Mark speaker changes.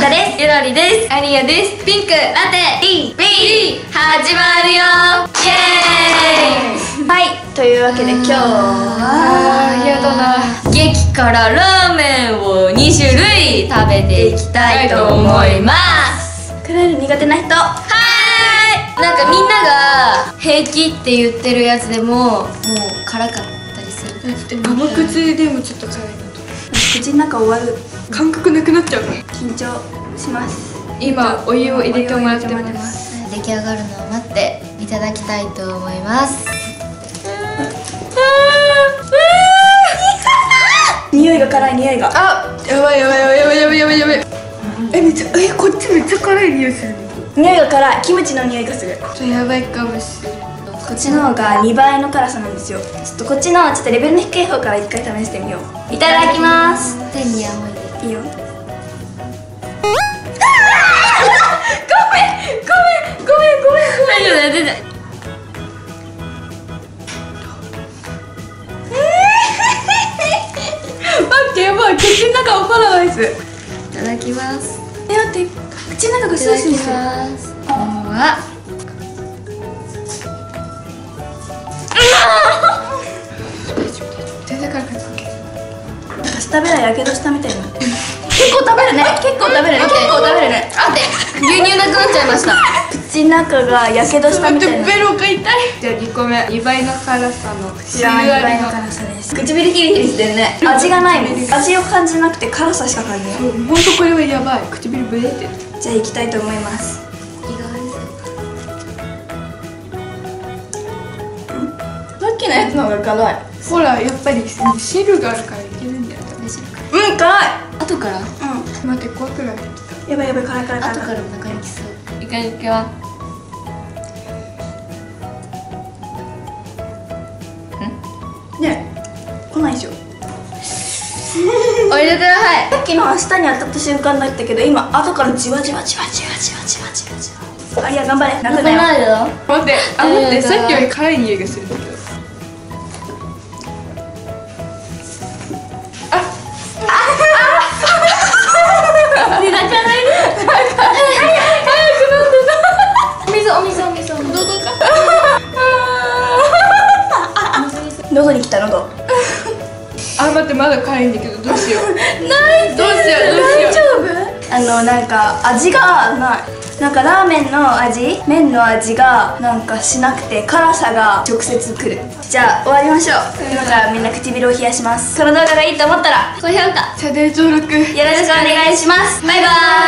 Speaker 1: かです。ゆろりです。
Speaker 2: アリアです。ピンク
Speaker 1: ラテ B 始まるよ。イエーイ。はい、というわけで今日は
Speaker 2: やだな、
Speaker 1: 激辛ラーメンを2種類食べていきたいと思います。辛いの苦手な人、はーい。なんかみんなが平気って言ってるやつでも辛かったりする。
Speaker 2: 甘口でもちょっと辛いなと。
Speaker 1: 口の中終わる。
Speaker 2: 感覚なくなっちゃうの。
Speaker 1: 緊張します。
Speaker 2: 今お湯を入れてもらってます。
Speaker 1: 出来上がるのを待っていただきたいと思います。匂いが辛い、匂いが。
Speaker 2: あ、やばいやばいやばいやばいやばいやばいやばい。めっちゃ、こっちめっちゃ辛い匂いする。
Speaker 1: 匂いが辛い。キムチの匂いがする。
Speaker 2: やばいかもしれない。
Speaker 1: こっちの方が2倍の辛さなんですよ。ちょっとこっちのレベルの低い方から1回試してみよう。いただきます。手に甘い。いいよ。ごめん。大丈夫だよ、全然。
Speaker 2: 待って、やばい、口の中おパラダイス。
Speaker 1: いただきます。 待って、口の中がスースーする。
Speaker 2: 全然辛くない。
Speaker 1: 舌ベラやけどしたみたいな。結構食べるね。あって、牛乳なくなっちゃいました。口の中がやけどしたみたいな。
Speaker 2: ベロが痛い。じゃあ2個目、2倍の辛さの
Speaker 1: 2倍の辛さです。唇ヒリヒリしてるね。味がないもん。味を感じなくて辛さしか感じない。
Speaker 2: ほんとこれはやばい。唇ブレってる。
Speaker 1: じゃあ行きたいと思います。さっきのやつの方が辛い。
Speaker 2: ほら、やっぱり汁があるからいけるんだよ。
Speaker 1: 辛い。
Speaker 2: 後から待って、怖くなってきた。
Speaker 1: やばい、辛い。
Speaker 2: 後からお腹にきそう。いかにけは
Speaker 1: ねえ、来ないでしょ。
Speaker 2: おいでください。
Speaker 1: さっきのは舌に当たった瞬間だったけど、今後からじわじわ。あ、いや、頑張れ。泣くなよ。
Speaker 2: 待って、待って、さっきより辛い匂いがするんだけど。
Speaker 1: 泣かないで。お水。喉に来た。喉。
Speaker 2: 待って、まだ辛いんだけど、どうしよう。
Speaker 1: 大丈夫？なんか味がない。なんかラーメンの味、麺の味がなんかしなくて、辛さが直接くる。じゃあ終わりましょう。今からみんな唇を冷やします。この動画がいいと思ったら高評価、
Speaker 2: チャンネル登録
Speaker 1: よろしくお願いします。バイバーイ。